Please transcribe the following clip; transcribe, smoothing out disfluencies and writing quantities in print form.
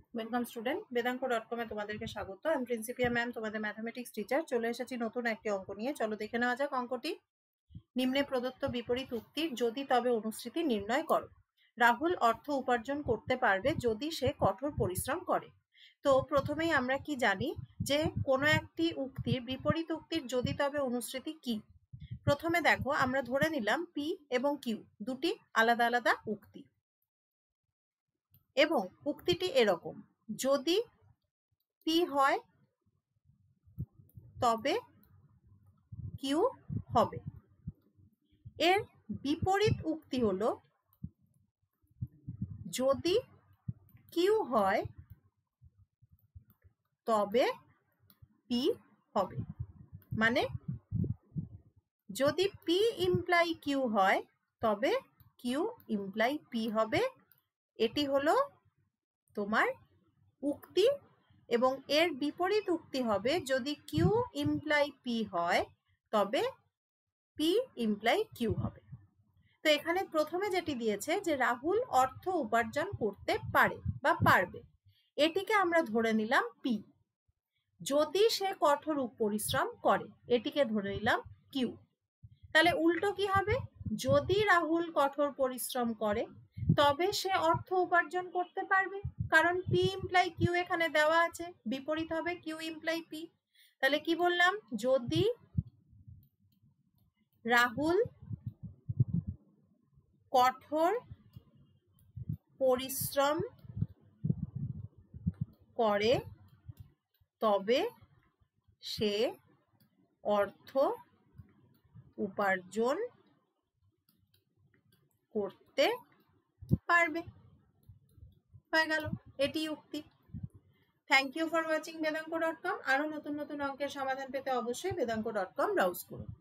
Welcome student, বেদাঙ্ক.com এ তোমাদেরকে স্বাগত। আমি প্রিন্সিপিয়া ম্যাম, তোমাদের ম্যাথমেটিক্স টিচার। চলে এসেছি নতুন একটি অঙ্ক নিয়ে। চলো দেখে নেওয়া যাক অঙ্কটি। নিম্নে প্রদত্ত বিপরীত উক্তির যদি তবে অনুশ্রুতি নির্ণয় করো। রাহুল অর্থ উপার্জন করতে পারবে যদি সে কঠোর পরিশ্রম করে। তো প্রথমেই আমরা কি জানি যে কোনো একটি উক্তির বিপরীত উক্তির যদি তবে অনুশ্রুতি কি। প্রথমে দেখো, আমরা ধরে নিলাম পি এবং কিউ দুটি আলাদা আলাদা উক্তি এবং উক্তিটি এরকম: যদি পি হয় তবে কিউ হবে। এর বিপরীত উক্তি হলো যদি কিউ হয় তবে পি হবে। মানে যদি পি ইমপ্লাই কিউ হয় তবে কিউ ইমপ্লাই পি হবে। এটি হলো তোমার উক্তি এবং এর বিপরীত উক্তি হবে যদি কিউ ইমপ্লাই পি হয় তবে পি ইমপ্লাই কিউ হবে। তো এখানে প্রথমে যেটি দিয়েছে যে রাহুল অর্থ উপার্জন করতে পারে বা পারবে, এটিকে আমরা ধরে নিলাম পি। যদি সে কঠোর পরিশ্রম করে, এটিকে ধরে নিলাম কিউ। তাহলে উল্টো কি হবে? যদি রাহুল কঠোর পরিশ্রম করে তবে সে অর্থ উপার্জন করতে পারবে, কারণ পি ইমপ্লাই কিউ এখানে দেওয়া আছে। বিপরীত হবে কিউ ইমপ্লাই পি। তাহলে কি বললাম? যদি রাহুল কঠোর পরিশ্রম করে তবে সে অর্থ উপার্জন করতে পারবে। হয়ে গেল, এটি উক্তি। থ্যাংক ইউ ফর ওয়াচিং বেদাঙ্ক.com। আরো নতুন নতুন অঙ্কের সমাধান পেতে অবশ্যই বেদাঙ্ক.com ব্রাউজ করুন।